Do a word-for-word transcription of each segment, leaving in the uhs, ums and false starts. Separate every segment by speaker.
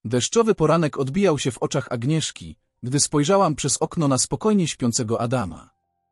Speaker 1: Deszczowy poranek odbijał się w oczach Agnieszki, gdy spojrzałam przez okno na spokojnie śpiącego Adama.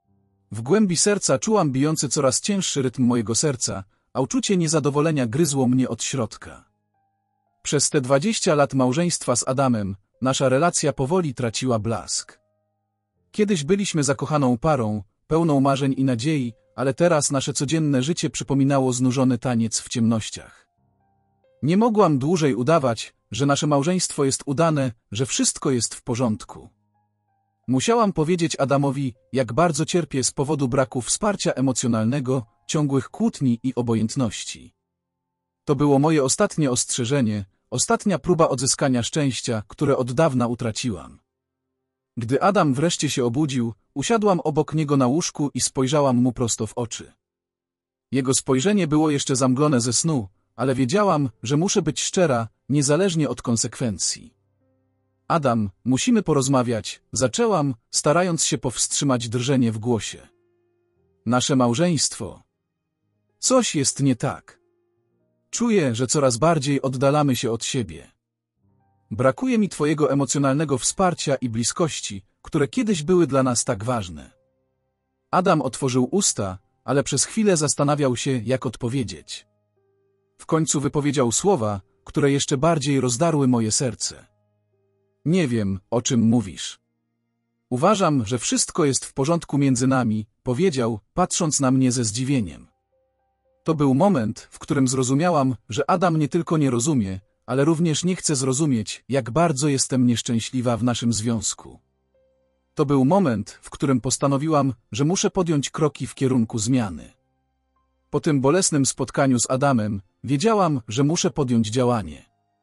Speaker 1: W głębi serca czułam bijący coraz cięższy rytm mojego serca, a uczucie niezadowolenia gryzło mnie od środka. Przez te dwadzieścia lat małżeństwa z Adamem nasza relacja powoli traciła blask. Kiedyś byliśmy zakochaną parą, pełną marzeń i nadziei, ale teraz nasze codzienne życie przypominało znużony taniec w ciemnościach. Nie mogłam dłużej udawać, że nasze małżeństwo jest udane, że wszystko jest w porządku. Musiałam powiedzieć Adamowi, jak bardzo cierpię z powodu braku wsparcia emocjonalnego, ciągłych kłótni i obojętności. To było moje ostatnie ostrzeżenie, ostatnia próba odzyskania szczęścia, które od dawna utraciłam. Gdy Adam wreszcie się obudził, usiadłam obok niego na łóżku i spojrzałam mu prosto w oczy. Jego spojrzenie było jeszcze zamglone ze snu, ale wiedziałam, że muszę być szczera, niezależnie od konsekwencji. Adam, musimy porozmawiać, zaczęłam, starając się powstrzymać drżenie w głosie. Nasze małżeństwo. Coś jest nie tak. Czuję, że coraz bardziej oddalamy się od siebie. Brakuje mi twojego emocjonalnego wsparcia i bliskości, które kiedyś były dla nas tak ważne. Adam otworzył usta, ale przez chwilę zastanawiał się, jak odpowiedzieć. W końcu wypowiedział słowa, które jeszcze bardziej rozdarły moje serce. Nie wiem, o czym mówisz. Uważam, że wszystko jest w porządku między nami, powiedział, patrząc na mnie ze zdziwieniem. To był moment, w którym zrozumiałam, że Adam nie tylko nie rozumie, ale również nie chce zrozumieć, jak bardzo jestem nieszczęśliwa w naszym związku. To był moment, w którym postanowiłam, że muszę podjąć kroki w kierunku zmiany. Po tym bolesnym spotkaniu z Adamem, wiedziałam, że muszę podjąć działanie.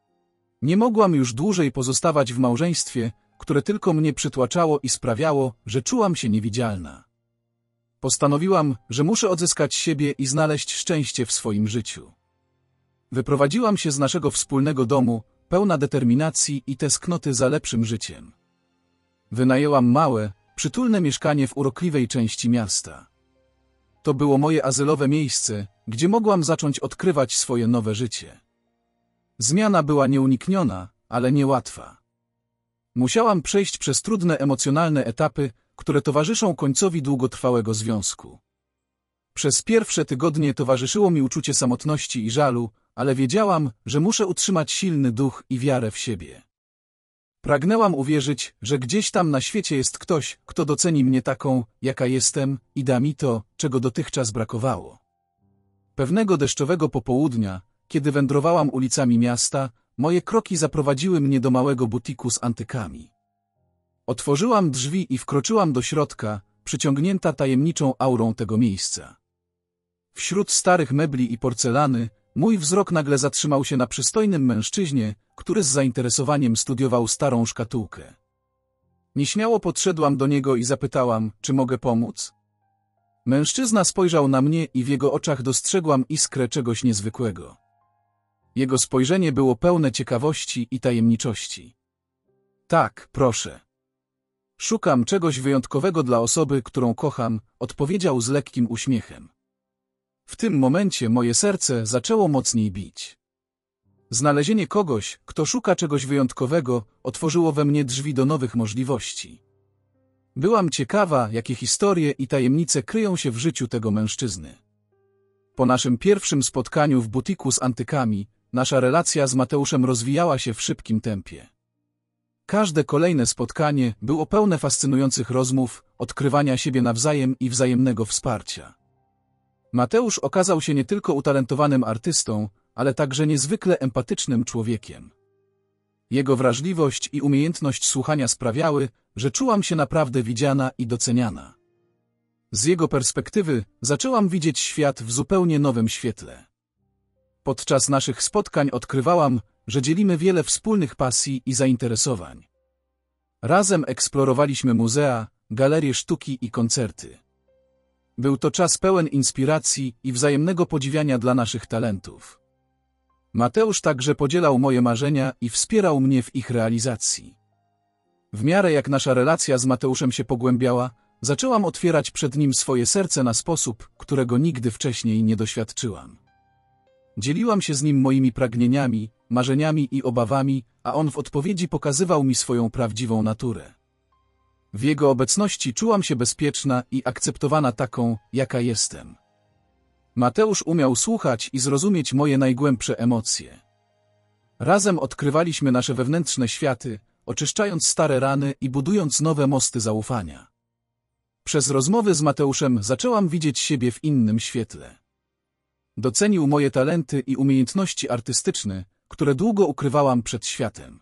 Speaker 1: Nie mogłam już dłużej pozostawać w małżeństwie, które tylko mnie przytłaczało i sprawiało, że czułam się niewidzialna. Postanowiłam, że muszę odzyskać siebie i znaleźć szczęście w swoim życiu. Wyprowadziłam się z naszego wspólnego domu, pełna determinacji i tęsknoty za lepszym życiem. Wynajęłam małe, przytulne mieszkanie w urokliwej części miasta. To było moje azylowe miejsce, gdzie mogłam zacząć odkrywać swoje nowe życie. Zmiana była nieunikniona, ale niełatwa. Musiałam przejść przez trudne emocjonalne etapy, które towarzyszą końcowi długotrwałego związku. Przez pierwsze tygodnie towarzyszyło mi uczucie samotności i żalu, ale wiedziałam, że muszę utrzymać silny duch i wiarę w siebie. Pragnęłam uwierzyć, że gdzieś tam na świecie jest ktoś, kto doceni mnie taką, jaka jestem i da mi to, czego dotychczas brakowało. Pewnego deszczowego popołudnia, kiedy wędrowałam ulicami miasta, moje kroki zaprowadziły mnie do małego butiku z antykami. Otworzyłam drzwi i wkroczyłam do środka, przyciągnięta tajemniczą aurą tego miejsca. Wśród starych mebli i porcelany, mój wzrok nagle zatrzymał się na przystojnym mężczyźnie, który z zainteresowaniem studiował starą szkatułkę. Nieśmiało podszedłam do niego i zapytałam, czy mogę pomóc? Mężczyzna spojrzał na mnie i w jego oczach dostrzegłam iskrę czegoś niezwykłego. Jego spojrzenie było pełne ciekawości i tajemniczości. Tak, proszę. Szukam czegoś wyjątkowego dla osoby, którą kocham, odpowiedział z lekkim uśmiechem. W tym momencie moje serce zaczęło mocniej bić. Znalezienie kogoś, kto szuka czegoś wyjątkowego, otworzyło we mnie drzwi do nowych możliwości. Byłam ciekawa, jakie historie i tajemnice kryją się w życiu tego mężczyzny. Po naszym pierwszym spotkaniu w butiku z antykami, nasza relacja z Mateuszem rozwijała się w szybkim tempie. Każde kolejne spotkanie było pełne fascynujących rozmów, odkrywania siebie nawzajem i wzajemnego wsparcia. Mateusz okazał się nie tylko utalentowanym artystą, ale także niezwykle empatycznym człowiekiem. Jego wrażliwość i umiejętność słuchania sprawiały, że czułam się naprawdę widziana i doceniana. Z jego perspektywy zaczęłam widzieć świat w zupełnie nowym świetle. Podczas naszych spotkań odkrywałam, że dzielimy wiele wspólnych pasji i zainteresowań. Razem eksplorowaliśmy muzea, galerie sztuki i koncerty. Był to czas pełen inspiracji i wzajemnego podziwiania dla naszych talentów. Mateusz także podzielał moje marzenia i wspierał mnie w ich realizacji. W miarę jak nasza relacja z Mateuszem się pogłębiała, zaczęłam otwierać przed nim swoje serce na sposób, którego nigdy wcześniej nie doświadczyłam. Dzieliłam się z nim moimi pragnieniami, marzeniami i obawami, a on w odpowiedzi pokazywał mi swoją prawdziwą naturę. W jego obecności czułam się bezpieczna i akceptowana taką, jaka jestem. Mateusz umiał słuchać i zrozumieć moje najgłębsze emocje. Razem odkrywaliśmy nasze wewnętrzne światy, oczyszczając stare rany i budując nowe mosty zaufania. Przez rozmowy z Mateuszem zaczęłam widzieć siebie w innym świetle. Docenił moje talenty i umiejętności artystyczne, które długo ukrywałam przed światem.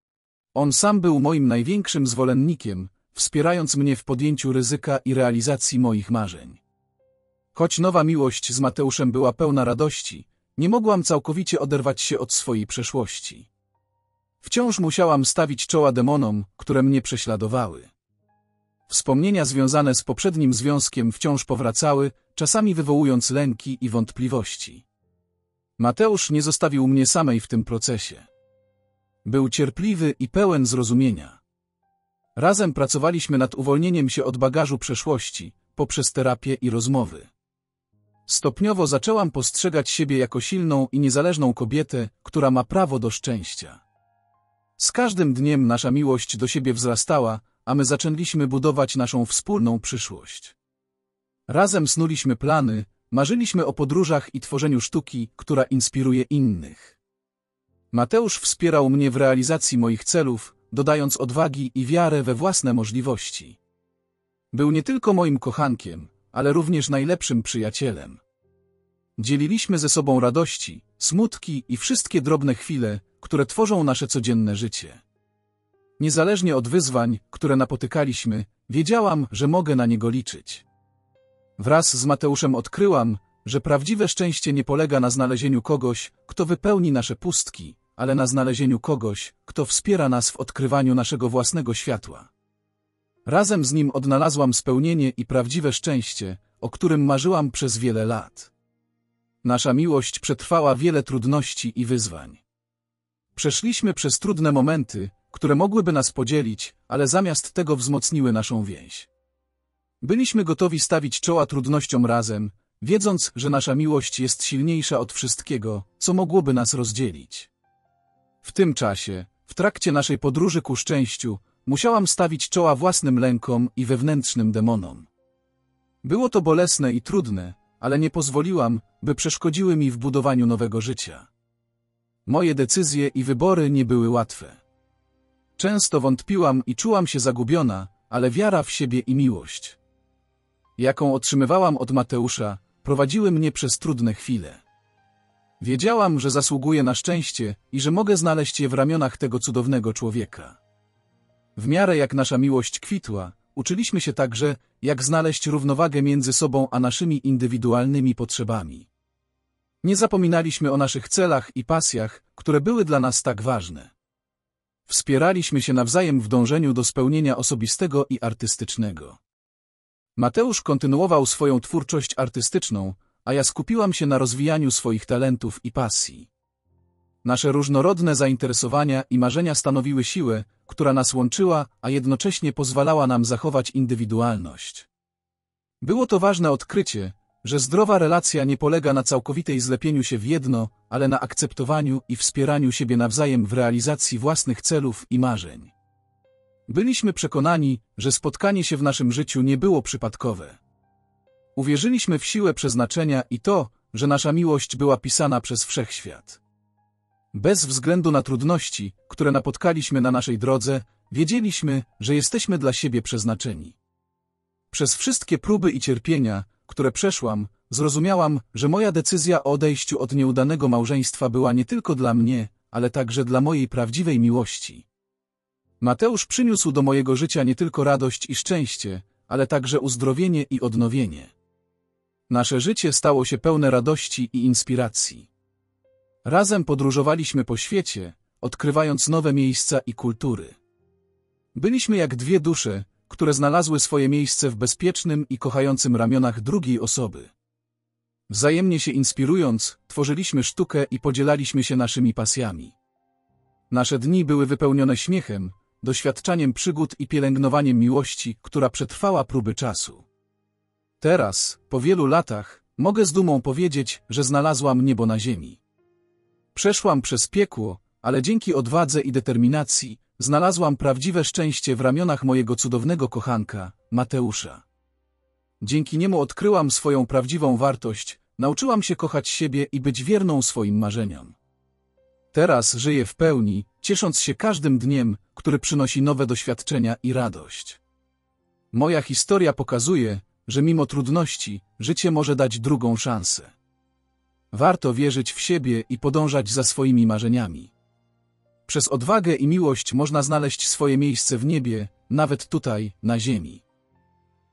Speaker 1: On sam był moim największym zwolennikiem, wspierając mnie w podjęciu ryzyka i realizacji moich marzeń. Choć nowa miłość z Mateuszem była pełna radości, nie mogłam całkowicie oderwać się od swojej przeszłości. Wciąż musiałam stawić czoła demonom, które mnie prześladowały. Wspomnienia związane z poprzednim związkiem wciąż powracały, czasami wywołując lęki i wątpliwości. Mateusz nie zostawił mnie samej w tym procesie. Był cierpliwy i pełen zrozumienia. Razem pracowaliśmy nad uwolnieniem się od bagażu przeszłości, poprzez terapię i rozmowy. Stopniowo zaczęłam postrzegać siebie jako silną i niezależną kobietę, która ma prawo do szczęścia. Z każdym dniem nasza miłość do siebie wzrastała, a my zaczęliśmy budować naszą wspólną przyszłość. Razem snuliśmy plany, marzyliśmy o podróżach i tworzeniu sztuki, która inspiruje innych. Mateusz wspierał mnie w realizacji moich celów, dodając odwagi i wiarę we własne możliwości. Był nie tylko moim kochankiem, ale również najlepszym przyjacielem. Dzieliliśmy ze sobą radości, smutki i wszystkie drobne chwile, które tworzą nasze codzienne życie. Niezależnie od wyzwań, które napotykaliśmy, wiedziałam, że mogę na niego liczyć. Wraz z Mateuszem odkryłam, że prawdziwe szczęście nie polega na znalezieniu kogoś, kto wypełni nasze pustki, ale na znalezieniu kogoś, kto wspiera nas w odkrywaniu naszego własnego światła. Razem z nim odnalazłam spełnienie i prawdziwe szczęście, o którym marzyłam przez wiele lat. Nasza miłość przetrwała wiele trudności i wyzwań. Przeszliśmy przez trudne momenty, które mogłyby nas podzielić, ale zamiast tego wzmocniły naszą więź. Byliśmy gotowi stawić czoła trudnościom razem, wiedząc, że nasza miłość jest silniejsza od wszystkiego, co mogłoby nas rozdzielić. W tym czasie, w trakcie naszej podróży ku szczęściu, musiałam stawić czoła własnym lękom i wewnętrznym demonom. Było to bolesne i trudne, ale nie pozwoliłam, by przeszkodziły mi w budowaniu nowego życia. Moje decyzje i wybory nie były łatwe. Często wątpiłam i czułam się zagubiona, ale wiara w siebie i miłość, jaką otrzymywałam od Mateusza, prowadziły mnie przez trudne chwile. Wiedziałam, że zasługuję na szczęście i że mogę znaleźć je w ramionach tego cudownego człowieka. W miarę jak nasza miłość kwitła, uczyliśmy się także, jak znaleźć równowagę między sobą a naszymi indywidualnymi potrzebami. Nie zapominaliśmy o naszych celach i pasjach, które były dla nas tak ważne. Wspieraliśmy się nawzajem w dążeniu do spełnienia osobistego i artystycznego. Mateusz kontynuował swoją twórczość artystyczną, a ja skupiłam się na rozwijaniu swoich talentów i pasji. Nasze różnorodne zainteresowania i marzenia stanowiły siłę, która nas łączyła, a jednocześnie pozwalała nam zachować indywidualność. Było to ważne odkrycie, że zdrowa relacja nie polega na całkowitej zlepieniu się w jedno, ale na akceptowaniu i wspieraniu siebie nawzajem w realizacji własnych celów i marzeń. Byliśmy przekonani, że spotkanie się w naszym życiu nie było przypadkowe. Uwierzyliśmy w siłę przeznaczenia i to, że nasza miłość była pisana przez wszechświat. Bez względu na trudności, które napotkaliśmy na naszej drodze, wiedzieliśmy, że jesteśmy dla siebie przeznaczeni. Przez wszystkie próby i cierpienia, które przeszłam, zrozumiałam, że moja decyzja o odejściu od nieudanego małżeństwa była nie tylko dla mnie, ale także dla mojej prawdziwej miłości. Mateusz przyniósł do mojego życia nie tylko radość i szczęście, ale także uzdrowienie i odnowienie. Nasze życie stało się pełne radości i inspiracji. Razem podróżowaliśmy po świecie, odkrywając nowe miejsca i kultury. Byliśmy jak dwie dusze, które znalazły swoje miejsce w bezpiecznym i kochającym ramionach drugiej osoby. Wzajemnie się inspirując, tworzyliśmy sztukę i podzielaliśmy się naszymi pasjami. Nasze dni były wypełnione śmiechem, doświadczaniem przygód i pielęgnowaniem miłości, która przetrwała próby czasu. Teraz, po wielu latach, mogę z dumą powiedzieć, że znalazłam niebo na ziemi. Przeszłam przez piekło, Ale dzięki odwadze i determinacji znalazłam prawdziwe szczęście w ramionach mojego cudownego kochanka, Mateusza. Dzięki niemu odkryłam swoją prawdziwą wartość, nauczyłam się kochać siebie i być wierną swoim marzeniom. Teraz żyję w pełni, ciesząc się każdym dniem, który przynosi nowe doświadczenia i radość. Moja historia pokazuje, że mimo trudności, życie może dać drugą szansę. Warto wierzyć w siebie i podążać za swoimi marzeniami. Przez odwagę i miłość można znaleźć swoje miejsce w niebie, nawet tutaj, na ziemi.